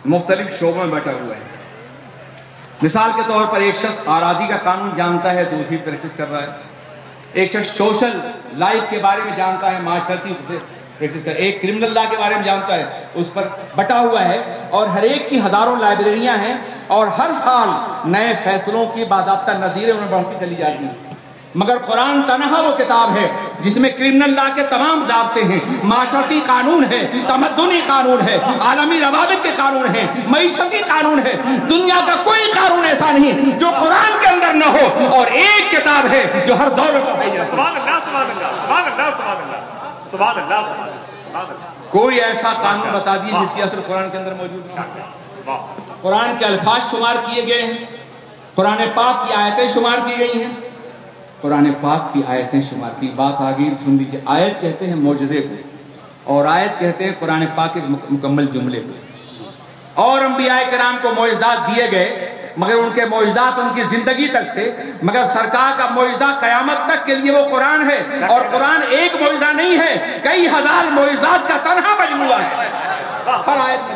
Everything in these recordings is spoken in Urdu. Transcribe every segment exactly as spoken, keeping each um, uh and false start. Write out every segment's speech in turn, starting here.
مختلف شعبوں میں بٹا ہوا ہے. مثال کے طور پر ایک شخص آرادی کا قانون جانتا ہے تو اسی پریکٹس کر رہا ہے. ایک شخص سوشل لائف کے بارے میں جانتا ہے, معاشرتی پریکٹس کر. ایک کرمنل لا کے بارے میں جانتا ہے, اس پر بٹا ہوا ہے. اور ہر ایک کی ہزاروں لائبریریاں ہیں اور ہر سال نئے فیصلوں کی باضابطہ نظیریں انہیں بڑھتی چلی جاتی ہیں. مگر قرآن تنہا وہ کتاب ہے جس میں کرمنل لا کے تمام ضابطے ہیں, معاشرتی قانون ہے, تمدنی قانون ہے, عالمی روابط کے قانون ہیں, معیشتی قانون ہے. دنیا کا کوئی قانون ایسا نہیں جو قرآن کے اندر نہ ہو, اور ایک کتاب ہے جو ہر دور میں پڑھائی جا سکتی ہے. سبحان اللہ سبحان اللہ سبحان اللہ سبحان اللہ سبحان اللہ سبحان اللہ. کوئی ایسا قانون بتا دیجیے جس کی اثر قرآن کے اندر موجود نہ ہو. قرآن کے الفاظ شمار کیے گئے ہیں, قرآن پاک کی آیتیں شمار کی گئی ہیں, قرآن پاک کی آیتیں شمار کی. بات آگئی سن لیجیے. آیت کہتے ہیں معجزے کو, اور آیت کہتے ہیں قرآن پاک کے مکمل جملے کو. اور انبیاء کرام کو معجزات دیے گئے مگر ان کے معجزات ان کی زندگی تک تھے, مگر سرکار کا معجزہ قیامت تک کے لیے وہ قرآن ہے. اور قرآن ایک معجزہ نہیں ہے, کئی ہزار معجزات کا تنہا مجموعہ ہے. ہر آیت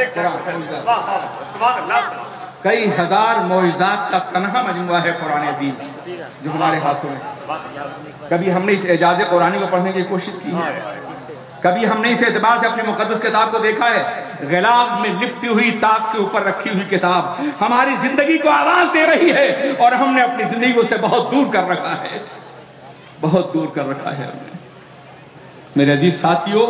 مجموعہ, کئی ہزار معجزات کا تنہا مجموعہ ہے قرآن دین جو ہمارے ہاتھوں میں. کبھی ہم نے اس اعجاز قرآنی کو پڑھنے کی کوشش کی ہے, کبھی ہم نے اس اعتبار سے اپنی مقدس کتاب کو دیکھا ہے, غلاف میں لپٹی ہوئی تاک کے اوپر رکھی ہوئی کتاب ہماری زندگی کو آواز دے رہی ہے, اور ہم نے اپنی زندگی کو سے بہت دور کر رکھا ہے, بہت دور کر رکھا ہے ہم نے. میرے عزیز ساتھیوں,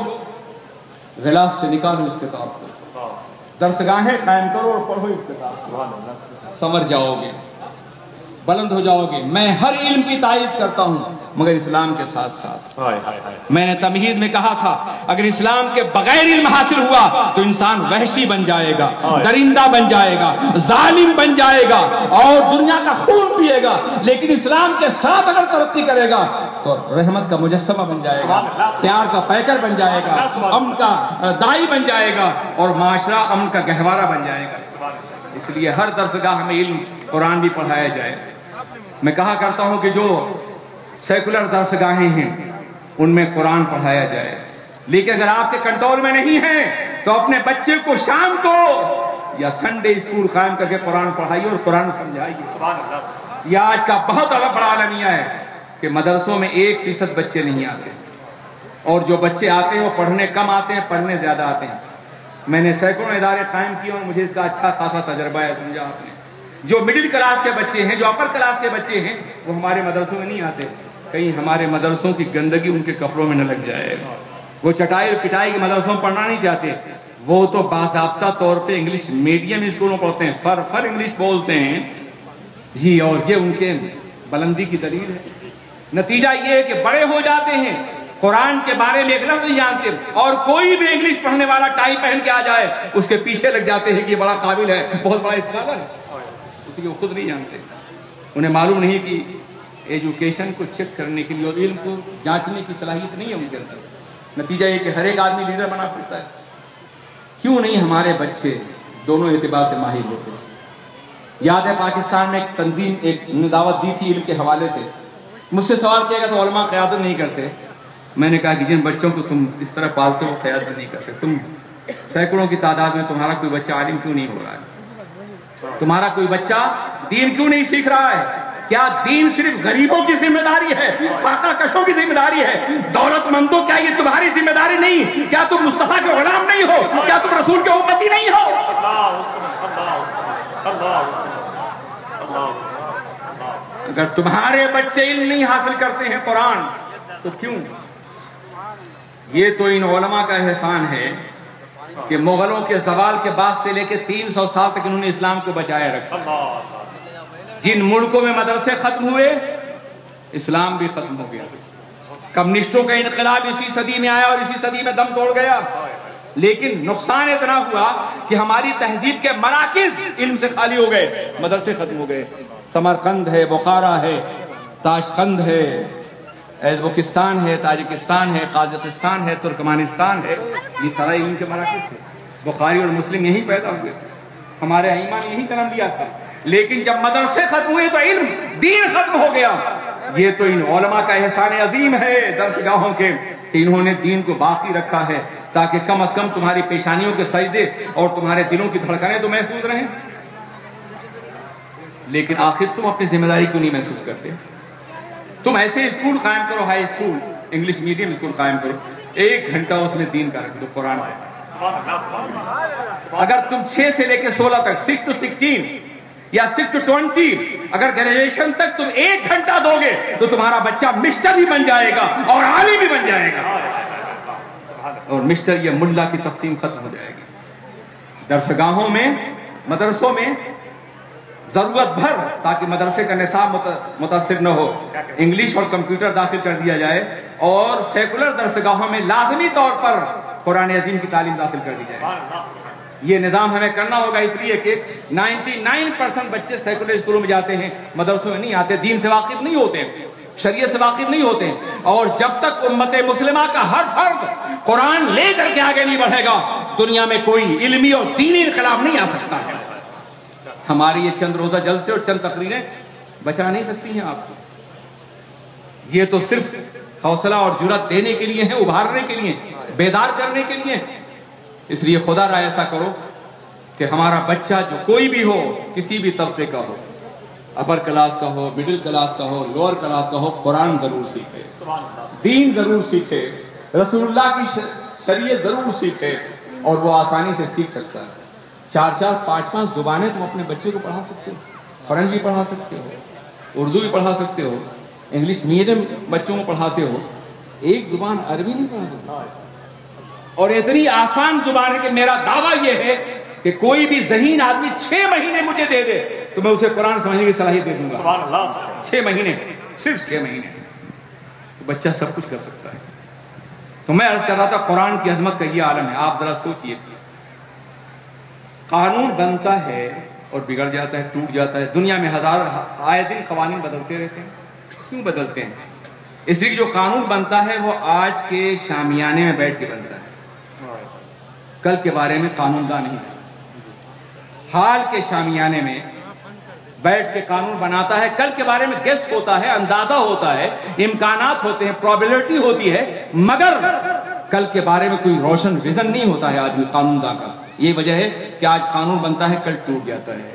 غلاف سے نکالو اس کتاب کو, درسگاہیں قائم کرو اور پڑھو اس کتاب کو, سمجھ جاؤ گے, بلند ہو جاؤ گے. میں ہر علم کی تائید کرتا ہوں مگر اسلام کے ساتھ ساتھ. میں نے تمہید میں کہا تھا اگر اسلام کے بغیر علم حاصل ہوا تو انسان وحشی بن جائے گا, درندہ بن جائے گا, ظالم بن جائے گا اور دنیا کا خون پیے گا. لیکن اسلام کے ساتھ اگر ترقی کرے گا تو رحمت کا مجسمہ بن جائے گا, پیار کا پیکر بن جائے گا, امن کا دائی بن جائے گا, اور معاشرہ امن کا گہوارہ بن جائے گا. اس لیے ہر درسگاہ میں علم قرآن بھی پڑھایا جائے. میں کہا کرتا ہوں کہ جو سیکولر درسگاہیں ہیں ان میں قرآن پڑھایا جائے, لیکن اگر آپ کے کنٹرول میں نہیں ہے تو اپنے بچے کو شام کو یا سنڈے اسکول قائم کر کے قرآن پڑھائیے اور قرآن سمجھائیے. یہ آج کا بہت بڑا المیہ ہے کہ مدرسوں میں ایک فیصد بچے نہیں آتے, اور جو بچے آتے ہیں وہ پڑھنے کم آتے ہیں, پڑھنے زیادہ آتے ہیں. میں نے سینکڑوں ادارے قائم کیے اور مجھے اس کا اچھا خاصا تجربہ ہے. سمجھا آپ نے, جو مڈل کلاس کے بچے ہیں, جو اپر کلاس کے بچے ہیں, وہ ہمارے مدرسوں میں نہیں آتے. کہیں ہمارے مدرسوں کی گندگی ان کے کپڑوں میں نہ لگ جائے. وہ چٹائی اور پٹائی کے مدرسوں میں پڑھنا نہیں چاہتے, وہ تو باضابطہ طور پہ انگلش میڈیم اسکولوں میں پڑھتے ہیں, فر فر انگلش بولتے ہیں جی, اور یہ ان کے بلندی کی دلیل ہے. نتیجہ یہ ہے کہ بڑے ہو جاتے ہیں, قرآن کے بارے میں ایک لفظ نہیں جانتے, اور کوئی بھی انگلش پڑھنے والا ٹائی پہن کے آ جائے اس کے پیچھے لگ جاتے ہیں کہ یہ بڑا قابل ہے, بہت بڑا اسکالر ہے. اس لیے وہ خود نہیں جانتے, انہیں معلوم نہیں کہ ایجوکیشن کو چیک کرنے کے لیے اور علم کو جانچنے کی صلاحیت نہیں ہے ان کے اندر. نتیجہ یہ کہ ہر ایک آدمی لیڈر بنا پڑتا ہے. کیوں نہیں ہمارے بچے دونوں اعتبار سے ماہر ہوتے ہیں؟ یاد ہے پاکستان میں ایک تنظیم ایک دعوت دی تھی علم کے حوالے سے, مجھ سے سوال کیا گیا تو علماء قیادت نہیں کرتے. میں نے کہا کہ جن بچوں کو تم اس طرح پالتے ہو قیادت نہیں کرتے. تم سینکڑوں کی تعداد میں تمہارا کوئی بچہ عالم کیوں نہیں ہو رہا ہے؟ تمہارا کوئی بچہ دین کیوں نہیں سیکھ رہا ہے؟ کیا دین صرف غریبوں کی ذمہ داری ہے, فاقہ کشوں کی ذمہ داری ہے, دولت مندوں؟ کیا یہ تمہاری ذمہ داری نہیں؟ کیا تم مصطفیٰ کے غلام نہیں ہو؟ کیا تم رسول کے امتی نہیں ہو؟ اگر تمہارے بچے علم نہیں حاصل کرتے ہیں قرآن تو کیوں؟ یہ تو ان علماء کا احسان ہے کہ مغلوں کے زوال کے بعد سے لے کے تین سو سال تک انہوں نے اسلام کو بچائے رکھا. جن ملکوں میں مدرسے ختم ہوئے اسلام بھی ختم ہو گیا. کمیونسٹوں کا انقلاب اسی صدی میں آیا اور اسی صدی میں دم توڑ گیا. لیکن نقصان اتنا ہوا کہ ہماری تہذیب کے مراکز علم سے خالی ہو گئے, مدرسے ختم ہو گئے. سمرقند ہے, بخارا ہے, تاشقند ہے, ازبکستان ہے, تاجکستان ہے, قازقستان ہے, ترکمانستان ہے, یہ سارا علم کے مراکز تھے. بخاری اور مسلم یہیں پیدا ہوئے تھے, ہمارے ائمہ نے یہیں قلم لیا تھا. لیکن جب مدرسے ختم ہوئے تو علم دین ختم ہو گیا. یہ تو ان علماء کا احسان عظیم ہے درسگاہوں کے کہ انہوں نے دین کو باقی رکھا ہے. تاکہ کم از کم تمہاری پیشانیوں کے سجدے اور تمہارے دلوں کی دھڑکنیں تو محفوظ رہیں. لیکن آخر تم اپنی ذمہ داری کیوں نہیں محسوس کرتے؟ تم ایسے اسکول قائم کرو، high school, English medium school قائم کرو، ایک گھنٹہ اس میں دین کا رکھ دو، قرآن ہے. اگر تم چھ سے لے کے سولہ تک، سکس ٹو سکسٹین یا سکس ٹو ٹوینٹی، اگر گریجویشن تک تم ایک گھنٹہ دو گے تو تمہارا بچہ مسٹر بھی بن جائے گا اور عالم بھی بن جائے گا، اور مسٹر یا ملا کی تقسیم ختم ہو جائے گی. درسگاہوں میں، مدرسوں میں ضرورت بھر، تاکہ مدرسے کا نصاب متاثر نہ ہو، انگلش اور کمپیوٹر داخل کر دیا جائے، اور سیکولر درسگاہوں میں لازمی طور پر قرآن عظیم کی تعلیم داخل کر دی جائے. یہ نظام ہمیں کرنا ہوگا، اس لیے کہ نائنٹی نائن پرسنٹ بچے سیکولر اسکولوں میں جاتے ہیں، مدرسوں میں نہیں آتے، دین سے واقف نہیں ہوتے، شریعت سے واقف نہیں ہوتے. اور جب تک امت مسلمہ کا ہر فرد قرآن لے کر کے آگے نہیں بڑھے گا، دنیا میں کوئی علمی اور دینی انقلاب نہیں آ سکتا ہے. ہماری یہ چند روزہ جلسے اور چند تقریریں بچا نہیں سکتی ہیں آپ کو. یہ تو صرف حوصلہ اور جرأت دینے کے لیے ہیں، ابھارنے کے لیے، بیدار کرنے کے لیے. اس لیے خدا را ایسا کرو کہ ہمارا بچہ جو کوئی بھی ہو، کسی بھی طبقے کا ہو، اپر کلاس کا ہو، مڈل کلاس کا ہو، لوور کلاس کا ہو، قرآن ضرور سیکھے، دین ضرور سیکھے، رسول اللہ کی شریعت ضرور سیکھے، اور وہ آسانی سے سیکھ سکتا ہے. چار چار پانچ پانچ زبانیں تم اپنے بچے کو پڑھا سکتے ہو، فرنچ بھی پڑھا سکتے ہو، اردو بھی پڑھا سکتے ہو، انگلش میڈیم بچوں کو پڑھاتے ہو، ایک زبان عربی نہیں پڑھا سکتے. اور اتنی آسان زبان ہے کہ میرا دعویٰ یہ ہے کہ کوئی بھی ذہین آدمی چھ مہینے مجھے دے دے تو میں اسے قرآن سمجھنے کی صلاحیت دے دوں گا. چھ مہینے، صرف چھ مہینے، تو بچہ سب کچھ کر سکتا ہے. تو میں عرض کر رہا تھا قرآن کی عظمت کا یہ عالم ہے. آپ ذرا سوچئے، قانون بنتا ہے اور بگڑ جاتا ہے، ٹوٹ جاتا ہے. دنیا میں ہزار آئے دن قوانین بدلتے رہتے ہیں. کیوں بدلتے ہیں؟ اس لیے جو قانون بنتا ہے وہ آج کے شامیانے میں بیٹھ کے بنتا ہے، کل کے بارے میں قانون داں نہیں ہے. حال کے شامیانے میں بیٹھ کے قانون بناتا ہے، کل کے بارے میں گیس ہوتا ہے، اندازہ ہوتا ہے، امکانات ہوتے ہیں، پروبیبلٹی ہوتی ہے، مگر کل کے بارے میں کوئی روشن ویژن نہیں ہوتا ہے آدمی قانون داں کا. یہ وجہ ہے کہ آج قانون بنتا ہے، کل ٹوٹ جاتا ہے.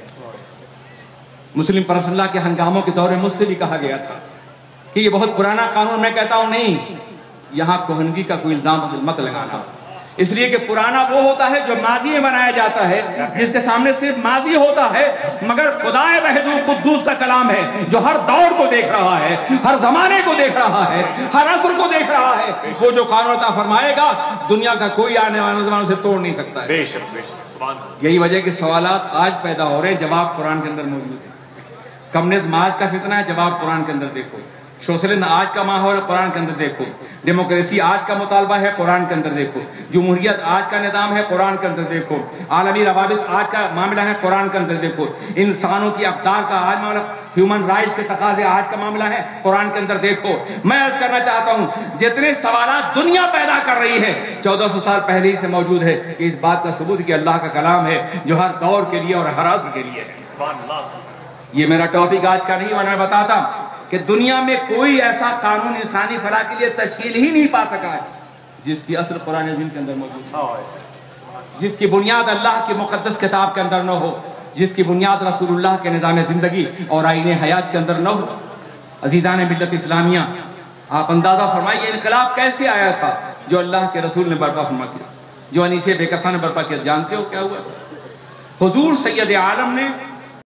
مسلم پرسنل لا کے ہنگاموں کے دور میں مجھ سے بھی کہا گیا تھا کہ یہ بہت پرانا قانون. میں کہتا ہوں نہیں، یہاں کوہنگی کا کوئی الزام مت لگانا، اس لیے کہ پرانا وہ ہوتا ہے جو ماضی میں بنایا جاتا ہے، جس کے سامنے صرف ماضی ہوتا ہے، مگر خدائے وحدہ قدوس کا کلام ہے جو ہر دور کو دیکھ رہا ہے، ہر زمانے کو دیکھ رہا ہے، ہر عصر کو دیکھ رہا ہے. وہ جو قانون عطا فرمائے گا دنیا کا کوئی آنے والے زمانے سے توڑ نہیں سکتا ہے. بے شک بے شک. یہی وجہ کہ سوالات آج پیدا ہو رہے ہیں، جواب قرآن کے اندر موجود ہے. کمیونزم آج کا فتنہ ہے، جواب قرآن کے اندر دیکھو. سوشلزم آج کا ماحول ہے، قرآن کے اندر دیکھو. ڈیموکریسی آج کا مطالبہ ہے، قرآن کے اندر دیکھو. جمہوریت آج کا نظام ہے، قرآن کے اندر دیکھو. عالمی روابط آج کا معاملہ ہے، قرآن کے اندر دیکھو. انسانوں کی اقدار کا آج معاملہ، ہیومن رائٹس کے تقاضے آج کا معاملہ ہے، قرآن کے اندر دیکھو. میں عرض کرنا چاہتا ہوں جتنے سوالات دنیا پیدا کر رہی ہے چودہ سو سال پہلے ہی سے موجود ہے. کہ اس بات کا ثبوت کہ اللہ کا کلام ہے جو ہر دور کے لیے اور ہر عصر کے لیے ہے. یہ میرا ٹاپک آج کا نہیں، میں بتاتا کہ دنیا میں کوئی ایسا قانون انسانی فلاح کے لیے تشکیل ہی نہیں پا سکا ہے جس کی اصل قرآن عظیم کے اندر موجود ہے، جس کی بنیاد اللہ کی مقدس کتاب کے اندر نہ ہو، جس کی بنیاد رسول اللہ کے نظام زندگی اور آئین حیات کے اندر نہ ہو. عزیزان ملت اسلامیہ، آپ اندازہ فرمائیے انقلاب کیسے آیا تھا جو اللہ کے رسول نے برپا فرما کیا، جو انیس بے کساں نے برپا کیا. جانتے ہو کیا ہوا؟ حضور سید عالم نے